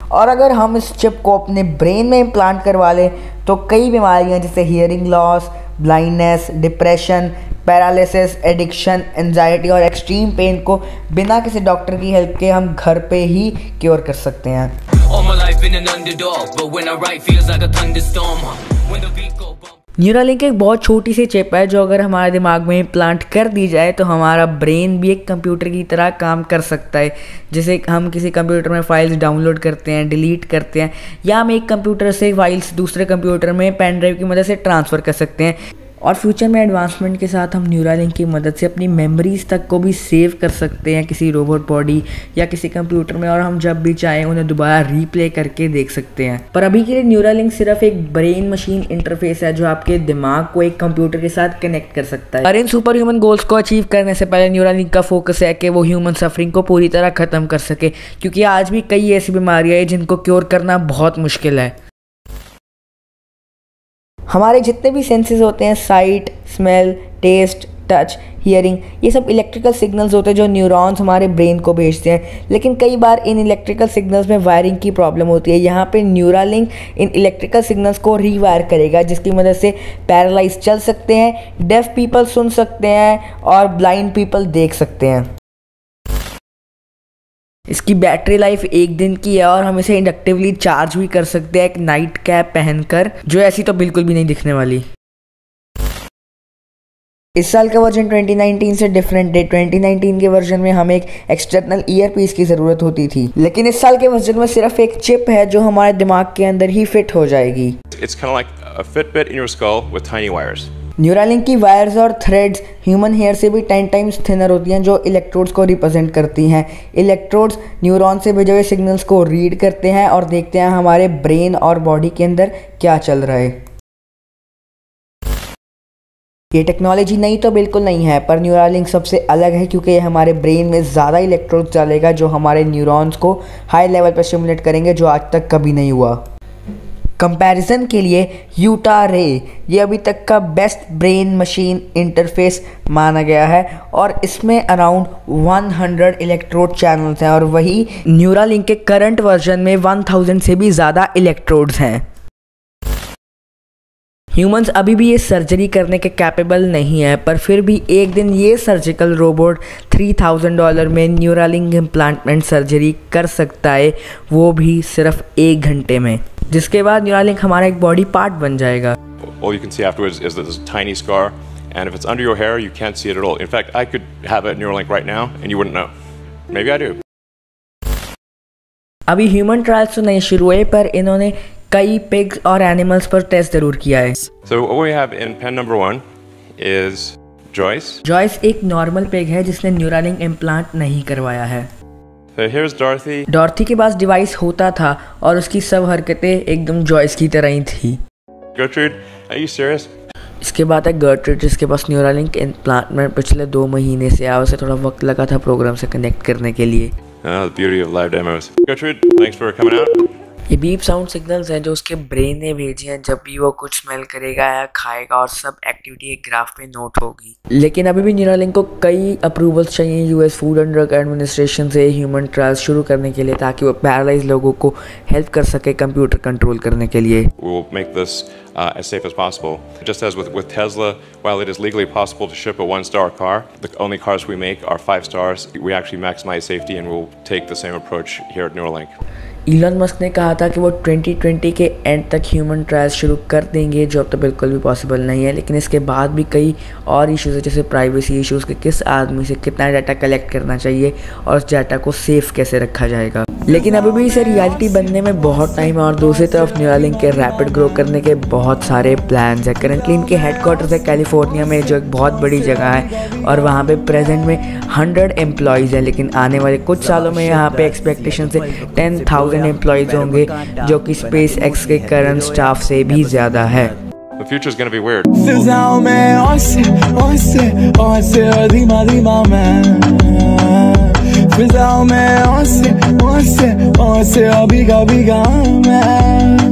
और अगर हम इस चिप को अपने ब्रेन में इम्प्लांट करवा लें तो कई बीमारियां जैसे hearing loss, blindness, depression, paralysis, addiction, anxiety और एक्सट्रीम पेन को बिना किसी डॉक्टर की हेल्प के हम घर पे ही क्योर कर सकते हैं। न्यूरालिंक एक बहुत छोटी सी चिप है जो अगर हमारे दिमाग में इम्प्लांट कर दी जाए तो हमारा ब्रेन भी एक कंप्यूटर की तरह काम कर सकता है। जैसे हम किसी कंप्यूटर में फाइल्स डाउनलोड करते हैं, डिलीट करते हैं, या हम एक कंप्यूटर से फाइल्स दूसरे कंप्यूटर में पेन ड्राइव की मदद से ट्रांसफ़र कर सकते हैं। और फ्यूचर में एडवांसमेंट के साथ हम न्यूरालिंक की मदद से अपनी मेमोरीज़ तक को भी सेव कर सकते हैं किसी रोबोट बॉडी या किसी कंप्यूटर में, और हम जब भी चाहें उन्हें दोबारा रीप्ले करके देख सकते हैं। पर अभी के लिए न्यूरालिंक सिर्फ एक ब्रेन मशीन इंटरफेस है जो आपके दिमाग को एक कंप्यूटर के साथ कनेक्ट कर सकता है। और इन सुपर ह्यूमन गोल्स को अचीव करने से पहले न्यूरालिंक का फोकस है कि वो ह्यूमन सफरिंग को पूरी तरह ख़त्म कर सके, क्योंकि आज भी कई ऐसी बीमारियाँ हैं जिनको क्योर करना बहुत मुश्किल है। हमारे जितने भी सेंसेस होते हैं, sight, smell, taste, touch, hearing, ये सब इलेक्ट्रिकल सिग्नल्स होते हैं जो न्यूरॉन्स हमारे ब्रेन को भेजते हैं। लेकिन कई बार इन इलेक्ट्रिकल सिग्नल्स में वायरिंग की प्रॉब्लम होती है। यहाँ पे न्यूरालिंक इन इलेक्ट्रिकल सिग्नल्स को रीवायर करेगा, जिसकी मदद से पैरालाइज चल सकते हैं, डेफ पीपल सुन सकते हैं और ब्लाइंड पीपल देख सकते हैं। इसकी बैटरी लाइफ 1 दिन की है और हम इसे इंडक्टिवली चार्ज भी कर सकते हैं एक नाइट कैप पहनकर, जो ऐसी तो बिल्कुल भी नहीं दिखने वाली। इस साल का वर्जन 2019 से डिफरेंट है। 2019 के वर्जन में हमें एक एक्सटर्नल ईयरपीस की ज़रूरत होती थी, लेकिन इस साल के वर्जन में सिर्फ एक चिप है जो हमारे दिमाग के अंदर ही फिट हो जाएगी। It's kind of like a Fitbit in your skull with tiny wires. Neuralink की वायर्स और थ्रेड्स ह्यूमन हेयर से भी 10 टाइम्स थिनर होती हैं, जो इलेक्ट्रोड्स को रिप्रेजेंट करती हैं। इलेक्ट्रोड्स न्यूरॉन से भेजे हुए सिग्नल्स को रीड करते हैं और देखते हैं हमारे ब्रेन और बॉडी के अंदर क्या चल रहा है। ये टेक्नोलॉजी नई तो बिल्कुल नहीं है, पर न्यूरालिंक सबसे अलग है क्योंकि ये हमारे ब्रेन में ज़्यादा इलेक्ट्रोड्स डालेगा जो हमारे न्यूरॉन्स को हाई लेवल पर स्टिमुलेट करेंगे, जो आज तक कभी नहीं हुआ। कंपैरिजन के लिए यूटा रे ये अभी तक का बेस्ट ब्रेन मशीन इंटरफेस माना गया है और इसमें अराउंड 100 इलेक्ट्रोड चैनल्स हैं, और वही न्यूरालिंक के करंट वर्जन में 1000 से भी ज़्यादा इलेक्ट्रोड्स हैं। ह्यूमंस अभी भी ये सर्जरी करने के कैपेबल नहीं है, पर फिर भी एक दिन ये सर्जिकल रोबोट $3000 में न्यूरालिंक इम्प्लांटमेंट सर्जरी कर सकता है, वो भी सिर्फ 1 घंटे में, जिसके बाद न्यूरालिंक हमारा एक बॉडी पार्ट बन जाएगा। All you can see afterwards is this tiny scar, and if it's under your hair, you can't see it at all. In fact, I could have a Neuralink right now, and you wouldn't know. Maybe I do. अभी human trials तो नहीं शुरू हुए, पर इन्होंने कई pigs और animals पर टेस्ट जरूर किया है। So what we have in pen number 1 is Joyce. Joyce एक नॉर्मल पिग है जिसने न्यूरालिंक इम्प्लांट नहीं करवाया है। So here's Dorothy. डॉर्थी के पास डिवाइस होता था और उसकी सब हरकतें एकदम जॉयस की तरह ही थी। Gertrude, are you serious? इसके बाद है गर्ट्रूड, जिसके पास न्यूरालिंक इम्प्लांटमेंट पिछले 2 महीने से आया। उसे थोड़ा वक्त लगा था प्रोग्राम से कनेक्ट करने के लिए। The beauty of live demos. Gertrude, thanks for coming out. ये बीप साउंड सिग्नल्स हैं जो उसके ब्रेन ने भेजे हैं जब भी वो कुछ स्मेल करेगा या खाएगा, और सब एक्टिविटी एक ग्राफ पे नोट होगी। लेकिन अभी भी न्यूरालिंक को कई अप्रूवल्स चाहिए US Food and Drug Administration से ह्यूमन ट्रायल्स शुरू करने के लिए, ताकि वो पैरालाइज लोगों को हेल्प कर सके कंप्यूटर कंट्रोल करने के लिए। We will make this as safe as possible. Just as with Tesla, while it is legally possible to ship a 1-star car, the only cars we make are 5 stars. We actually maximize safety, and we'll take the same approach here at Neuralink. Elon Musk ने कहा था कि वो 2020 के and तक human trials शुरू कर देंगे, जो अब तो बिल्कुल भी पॉसिबल नहीं है। लेकिन इसके बाद भी कई और इश्यूज़ है, जैसे प्राइवेसी इश्यूज़ के किस आदमी से कितना डाटा कलेक्ट करना चाहिए और उस डाटा को सेफ कैसे रखा जाएगा। लेकिन अभी भी इसे रियलिटी बनने में बहुत टाइम है, और दूसरी तरफ न्यूरालिंक के रैपिड ग्रो करने के बहुत सारे प्लान्स हैं। करंटली इनके हेडक्वार्टर्स है कैलिफोर्निया में, जो एक बहुत बड़ी जगह है, और वहाँ पे प्रेजेंट में 100 एम्प्लॉयज़ हैं। लेकिन आने वाले कुछ सालों में यहाँ पे एक्सपेक्टेशन से 10,000 एम्प्लॉयज़ होंगे, जो कि स्पेस एक्स के करंट स्टाफ से भी ज़्यादा है। The future is going to be weird. फिजाओं में फिजाओं में भीगा भीगा मैं